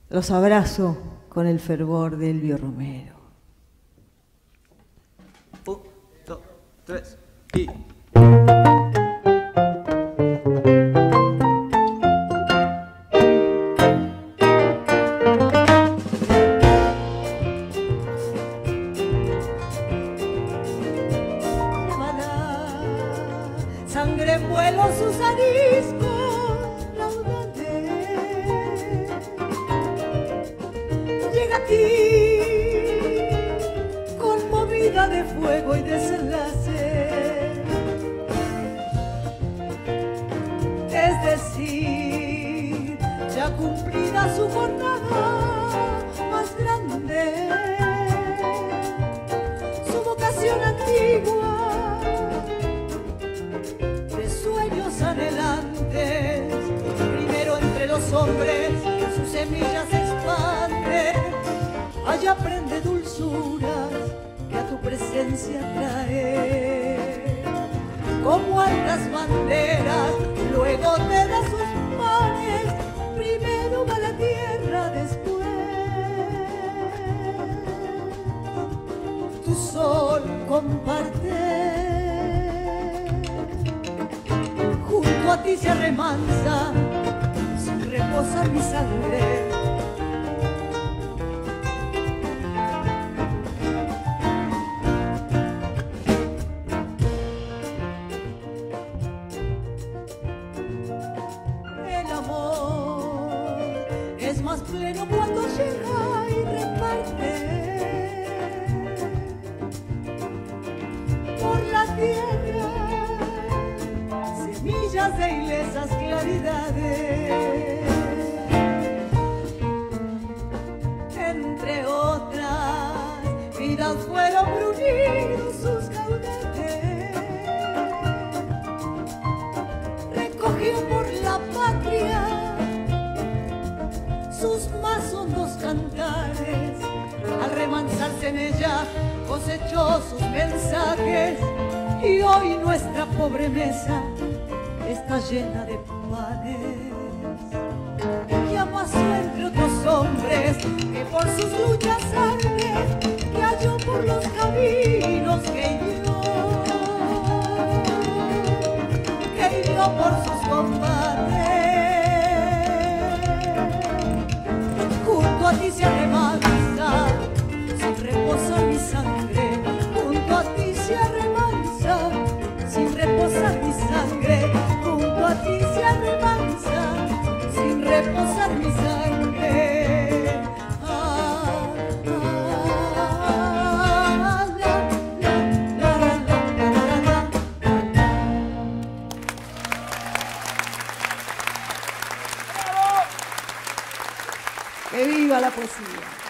Los abrazo con el fervor de Elvio Romero. 1, 2, 3 y... Sangre en vuelo sus ariscos laudales. Llega a ti, conmovida de fuego y desenlace. Es decir, ya cumplida su jornada más grande, su vocación antigua, anhelantes, primero entre los hombres sus semillas expande, allá aprende dulzuras que a tu presencia trae, como altas banderas, luego te da sus mares, primero va la tierra, después tu sol comparte. A ti se remansa, sin reposar mi sangre. El amor es más pleno cuando llega y reparte por la tierra semillas de ilesas claridades, entre otras vidas fueron brunidos sus caudetes, recogió por la patria sus más hondos cantares, al remansarse en ella cosechó sus mensajes, y hoy nuestra pobre mesa está llena de panes. Y amasó entre otros hombres que por sus luchas arde, que halló por los caminos que hirió por sus combates. Junto a ti se remansa, sin reposar mi sangre. Junto a ti se remansa, sin reposar mi sangre. Junto a ti se remansa, sin reposar mi sangre. ¡Que viva la poesía!